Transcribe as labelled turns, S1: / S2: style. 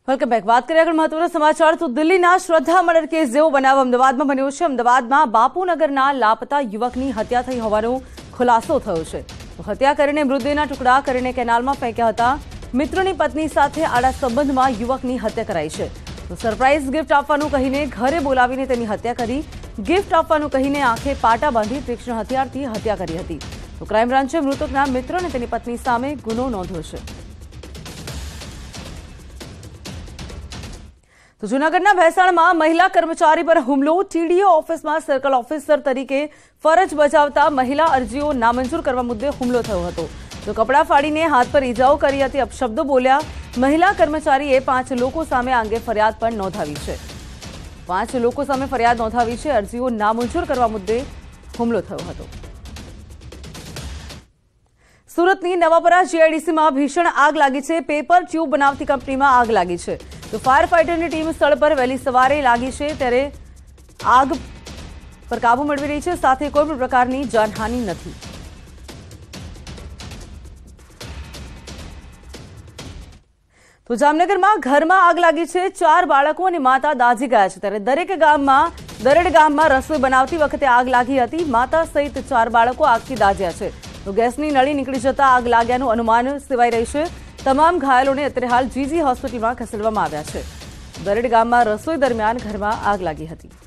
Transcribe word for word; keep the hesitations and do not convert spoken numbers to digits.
S1: Welcome back. વાત કરીએ આગળ મહત્વના સમાચાર તો દિલ્હીના શ્રદ્ધા મર્ડર કેસ જેવો બનાવ અમદાવાદમાં બન્યો છે. અમદાવાદમાં બાપુનગરના લાપતા યુવકની હત્યા થઈ હોવાનો ખુલાસો થયો છે. હત્યા કરીને મૃતદેહના ટુકડા કરીને કેનાલમાં ફેંક્યા હતા. મિત્રની પત્ની સાથે આડા સંબંધમાં યુવકની હત્યા કરાઈ છે. તો સરપ્રાઇઝ ગિફ્ટ આપવાનું કહીને ઘરે બોલાવીને તેની હત્યા કરી. ગિફ્ટ આપવાનું કહીને આંખે પાટા બાંધી તીક્ષ્ણ હથિયારથી હત્યા કરી હતી. તો ક્રાઇમ બ્રાન્ચે મૃતકના મિત્ર અને તેની પત્ની સામે ગુનો નોંધ્યો છે. તો જૂનાગઢના ભેસાણમાં મહિલા કર્મચારી પર હુમલો. ટીડીઓ ઓફિસમાં સર્કલ ઓફિસર તરીકે ફરજ બજાવતા મહિલા અરજીઓ નામંજૂર કરવા મુદ્દે હુમલો થયો હતો. તો કપડાં ફાડીને હાથ પર ઈજાઓ કરી હતી, અપશબ્દો બોલ્યા. મહિલા કર્મચારીએ પાંચ લોકો સામે આ અંગે ફરિયાદ પણ નોંધાવી છે. પાંચ લોકો સામે ફરિયાદ નોંધાવી છે. અરજીઓ નામંજૂર કરવા મુદ્દે હુમલો થયો હતો. સુરતની નવાપરા જીઆઈડીસીમાં ભીષણ આગ લાગી છે. પેપર ટ્યુબ બનાવતી કંપનીમાં આગ લાગી છે. તો ફાયર ફાઇટરની ટીમ સ્થળ પર વહેલી સવારે લાગી છે, ત્યારે આગ પર કાબુ મેળવી રહી છે. સાથે કોઈ પણ પ્રકારની જાનહાનિ નથી. તો જામનગરમાં ઘરમાં આગ લાગી છે. ચાર બાળકો અને માતા દાઝી ગયા છે. ત્યારે દરેક ગામમાં દરેક ગામમાં રસોઈ બનાવતી વખતે આગ લાગી હતી. માતા સહિત ચાર બાળકો આગથી દાઝ્યા છે. તો ગેસની નળી નીકળી જતા આગ લાગ્યાનું અનુમાન સેવાઈ રહ્યું છે. તમામ ઘાયલોને અત્યારે હાલ જીજી હોસ્પિટલમાં ખસેડવામાં આવ્યા છે. દરેડ ગામમાં રસોઈ દરમિયાન ઘરમાં આગ લાગી હતી.